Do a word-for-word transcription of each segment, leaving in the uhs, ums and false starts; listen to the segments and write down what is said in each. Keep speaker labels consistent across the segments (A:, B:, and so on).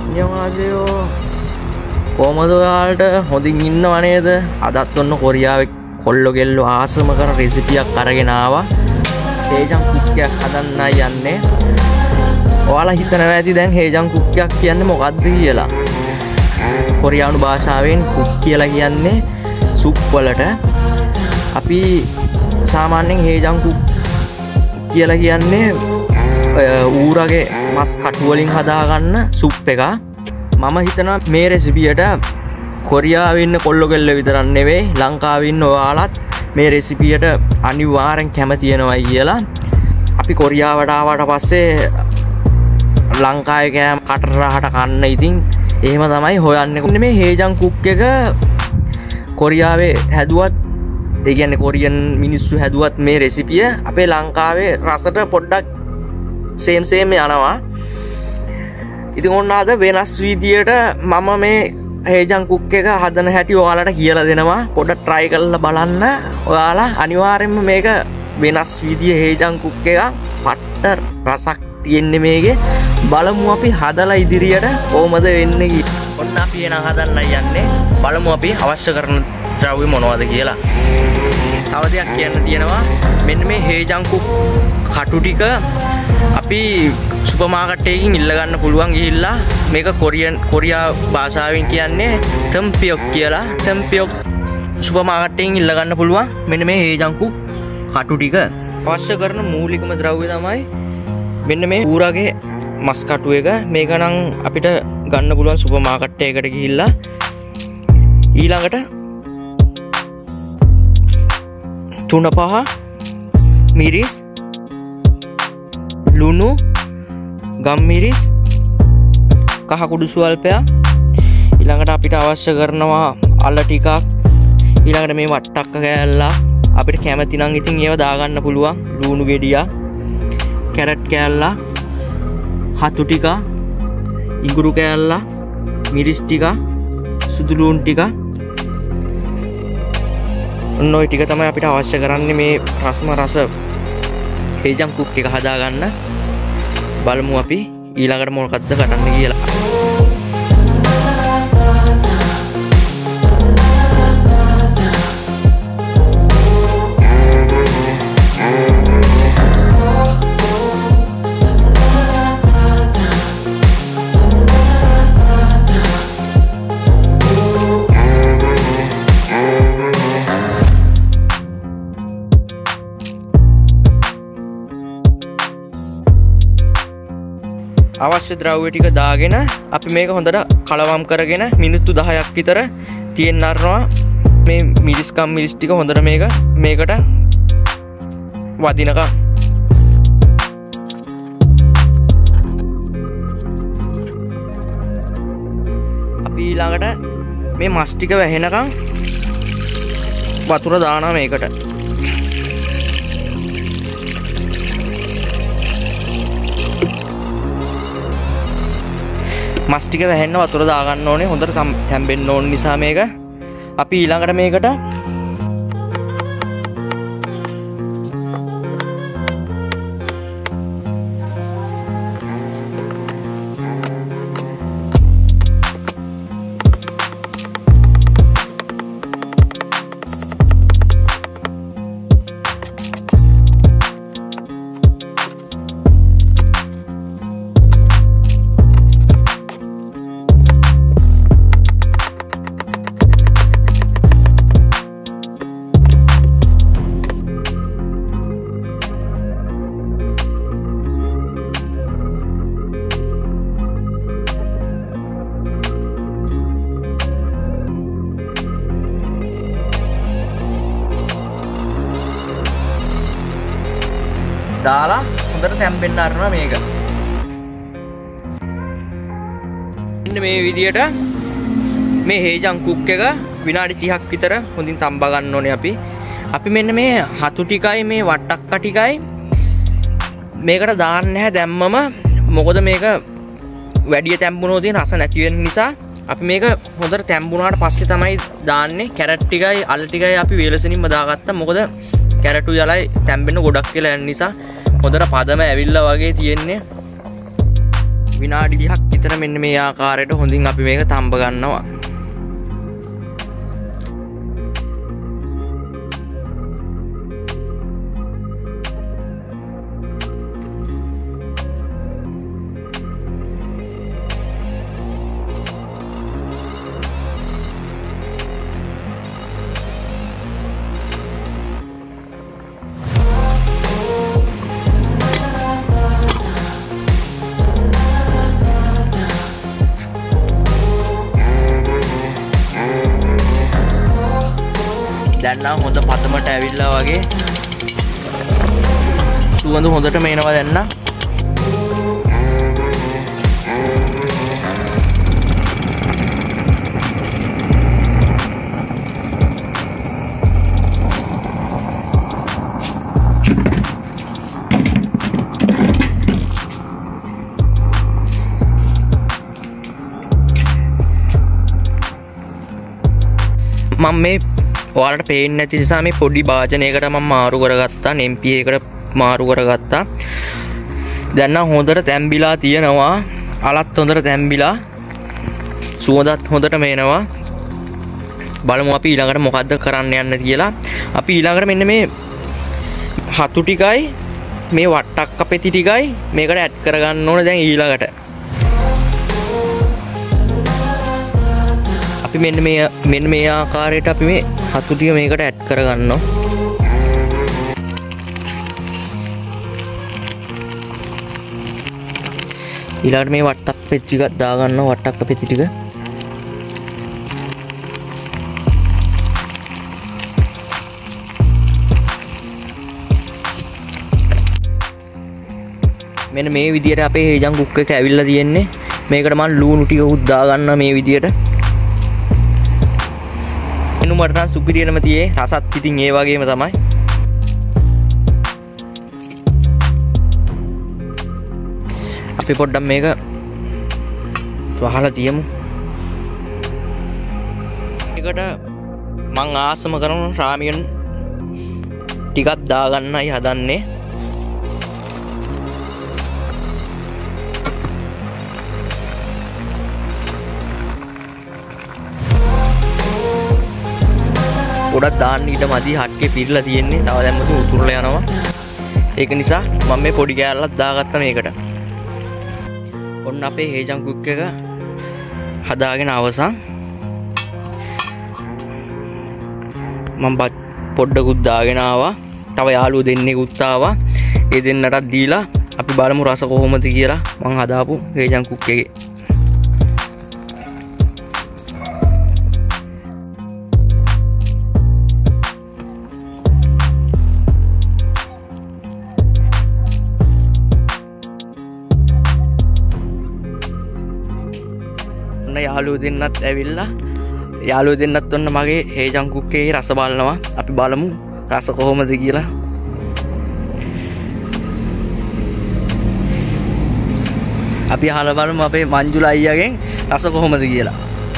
A: 안녕하세요. කොහමද ඔයාලට හොඳින් ඉන්නව නේද? අදත් ඔන්න කොරියාවේ කොල්ලෝ ගෙල්ලෝ ආසම කරන රෙසිපියක් අරගෙන ආවා. හේජන් කුක්කයක් හදන්නයි යන්නේ. ඔයාලා හිතනවා ඇති දැන් හේජන් කුක්කයක් කියන්නේ මොකක්ද කියලා. කොරියානු භාෂාවෙන් කුක් කියලා කියන්නේ සුප් වලට. අපි සාමාන්‍යයෙන් හේජන් කුක් කියලා කියන්නේ ඌරගේ මස් කටු වලින් හදාගන්න සුප් එක. මම හිතනවා මේ රෙසිපියට කොරියාවේ ඉන්න කොල්ලෝ කෙල්ලෝ විතරක් නෙවෙයි ලංකාවේ ඉන්න ඔයාලත් මේ රෙසිපියට අනිවාර්යෙන් කැමති වෙනවයි කියලා. අපි කොරියාවට ආවට පස්සේ ලංකාවේ කෑම කටරහට කන්න ඉතින් එහෙම තමයි හොයන්නේ. මේ හේජන් කුක් එක කොරියාවේ හැදුවත් ඒ කියන්නේ කොරියන් මිනිස්සු හැදුවත් මේ රෙසිපිය අපේ ලංකාවේ රසට පොඩ්ඩක් සේම් සේම් යනවා. ඉතින් ඔන්න අද වෙනස් විදියට මම මේ හේජන් කුක් එක හදන හැටි ඔයාලට කියලා දෙනවා. පොඩ්ඩක් try කරලා බලන්න. ඔයාලා අනිවාර්යයෙන්ම මේක වෙනස් විදිය හේජන් කුක් එක පට්ට රසක් තියෙන්නේ මේකේ. බලමු අපි හදලා ඉදිරියට කොහොමද වෙන්නේ කියලා. ඔන්න අපි එන හදන්න යන්නේ. බලමු අපි අවශ්‍ය කරන ද්‍රව්‍ය මොනවද කියලා. තව දෙයක් කියන්න තියෙනවා. මෙන්න මේ හේජන් කුක් කටු ටික අපි සුපර් මාකට් එකකින් ඉල්ල ගන්න පුළුවන් ගිහිල්ලා. මේක කොරියන් කොරියා භාෂාවෙන් කියන්නේ තම්පියොක් කියලා. තම්පියොක් සුපර් මාකට් එකකින් ඉල්ල ගන්න පුළුවන්. මෙන්න මේ හේජන් කුක් කටු ටික. අවශ්‍ය කරන මූලිකම ද්‍රව්‍ය තමයි මෙන්න මේ ඌරගේ මස් කටු එක. මේක නම් අපිට ගන්න පුළුවන් සුපර් මාකට් එකකට ගිහිල්ලා. ඊළඟට තුන පහ මිරිස් ලුණු ගම්මිරිස් කහ කුඩු සුවල්පයක්. ඊළඟට අපිට අවශ්‍ය කරනවා අල ටිකක්. ඊළඟට මේ වට්ටක්ක කෑල්ලක්. අපිට කැමති නම් ඉතින් ඒව දාගන්න පුළුවන්. ලුණු ගෙඩියක්, කැරට් කෑල්ලක්, හතු ටික, ඉඟුරු කෑල්ලක්, මිරිස් ටික, සුදු ලුණු ටික. ඔන්න ඔය ටික තමයි අපිට අවශ්‍ය කරන්නේ මේ රසම රස හේජන් කුක් එක හදාගන්න. බලමු අපි ඊළඟට මොකක්ද කරන්න කියලා. අවශ්‍ය ද්‍රව්‍ය ටික දාගෙන අපි මේක හොඳට කලවම් කරගෙන මිනිත්තු දහයක් විතර තියෙන්න අරනවා. මේ මිරිස් කම් මිරිස් ටික හොඳට මේක මේකට වදිනකම්. අපි ඊළඟට මේ මස් ටික වැහෙනකම් වතුර දානවා මේකට. මස් ටික වැහෙන්න වතුර දාගන්න ඕනේ. හොඳට තැම්බෙන්න ඕන නිසා මේක. අපි ඊළඟට මේකට දාලා හොඳට තැම්බෙන්න අරනවා මේක. ඉන්න මේ විදියට මේ හේජන් කුක් එක විනාඩි තිහක් විතර හොඳින් තම්බා ගන්න ඕනේ අපි. අපි මෙන්න මේ හතු ටිකයි මේ වට්ටක්ක ටිකයි මේකට දාන්න නැහැ දැම්මම. මොකද මේක වැඩි තැම්බුනොත් රස නැති වෙන නිසා අපි මේක හොඳට තැම්බුනාට පස්සේ තමයි දාන්නේ. කැරට් ටිකයි අල ටිකයි අපි වේලසනින්ම දාගත්තා. මොකද කැරටු යලයි තැම්බෙන්න ගොඩක් කියලා යන නිසා හොඳට පදම ඇවිල්ලා වගේ තියෙන්නේ. විනාඩි විස්සක් විතර මෙන්න මේ ආකාරයට හොඳින් අපි මේක තඹ ගන්නවා. දැන් නම් හොඳ පතමට ඇවිල්ලා වගේ සුවඳ හොඳට මේනවා දැන් නම්. මම මේ ඔයාලට පේන්නේ නැති නිසා මේ පොඩි භාජනයකට මම මාරු කරගත්තා. එම් පී එකකට මාරු කරගත්තා. දැන් නම් හොඳට තැම්බිලා තියෙනවා. අලත් හොඳට තැම්බිලා සුවඳත් හොඳට මේනවා. බලමු අපි ඊළඟට මොකද්ද කරන්න යන්න කියලා. අපි ඊළඟට මෙන්න මේ හතු ටිකයි මේ වට්ටක්ක පෙති ටිකයි මේකට ඇඩ් කරගන්න ඕනේ දැන් ඊළඟට. අපි මෙන්න මේ මෙන්න මේ ආකාරයට අපි මේ හතු ටික මේකට ඇඩ් කරගන්නවා. ඊළඟට මේ වට්ටක් පෙති ටිකක් දාගන්නවා. වට්ටක්ක පෙති ටික මෙන්න මේ විදියට අපේ හේජන් කුක් එක ඇවිල්ලා තියෙන්නේ. මේකට මම ලුණු ටික උත් දාගන්නවා මේ විදියට. මට නම් සුපිරියටම තියේ රසත් ඉතින් ඒ වගේම තමයි. අපි පොඩ්ඩක් මේක වහලා තියමු. ඒකට මං ආසම කරන රාමියන් ටිකක් දාගන්නයි හදන්නේ. ගොඩක් දාන්න ඊට මදි. හට්කේ පිරලා තියෙන්නේ. තව දැම්මම උතුරලා යනවා. ඒක නිසා මම මේ පොඩි කෑල්ලක් දාගත්තා මේකට. ඔන්න අපේ හේජන් කුක් එක හදාගෙන අවසන්. මම පොඩ්ඩකුත් දාගෙන ආවා. තව යාළුවෝ දෙන්නෙකුත් ආවා. ඒ දෙන්නටත් දීලා අපි බලමු රස කොහොමද කියලා මම හදාපු හේජන් කුක් එකේ. යාළුවෝ දෙන්නත් ඇවිල්ලා යාළුවෝ දෙන්නත් ඔන්න මගේ හේජන් කුක් එකේ රස බලනවා. අපි බලමු රස කොහොමද කියලා. අපි අහලා බලමු අපේ මංජුල අයියාගෙන් රස කොහොමද කියලා.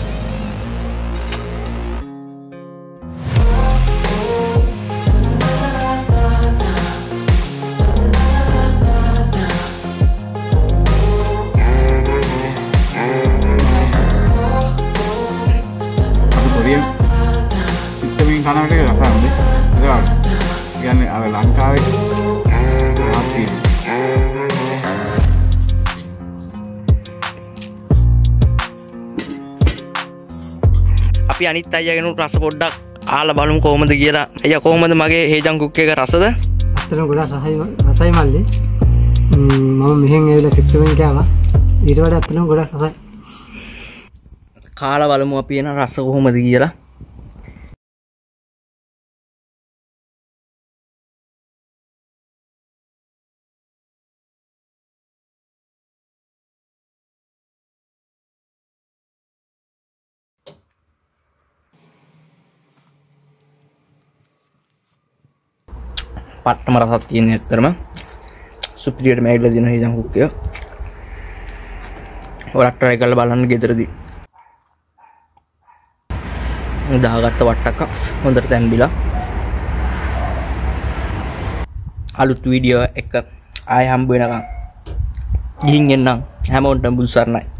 A: අපි අනිත් අයියාගෙන රස පොඩ්ඩක් අහලා බලමු කොහොමද කියලා. අයියා කොහොමද මගේ හේජන් කුක් එක රසද?
B: අත්‍තරම ගොඩාක් රසයි රසයි මල්ලි. මම මෙහෙන් ඇවිල්ලා සික්කමෙන් කෑවා. ඊට වඩා අත්‍තරම ගොඩාක් රසයි.
A: කාලා බලමු අපි එන රස කොහොමද කියලා. පට්ටම රසක් තියෙන ඇත්තටම සුපිරියට මේගලා දෙන හේජන් කුක් එක. ඔයාලා try කරලා බලන්න ගෙදරදී. දාගත්ත වට්ටක්ක හොඳට තැම්බිලා. අලුත් වීඩියෝ එක ආයෙ හම්බ වෙනකම් ගිහින් එන්නම්. හැමෝටම බුදු සරණයි.